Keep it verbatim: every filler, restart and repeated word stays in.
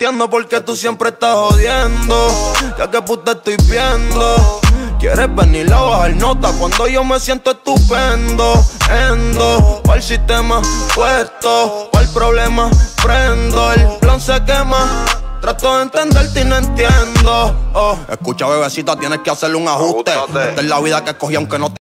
entiendo por qué tú siempre estás jodiendo. Ya que puta estoy viendo. Quieres venir a bajar nota cuando yo me siento estupendo. Endo, pa'l sistema puesto, pa'l problema prendo. El plan se quema. Trato de entenderte y no entiendo. Oh. Escucha, bebecita, tienes que hacerle un ajuste. Esta es la vida que escogí aunque no te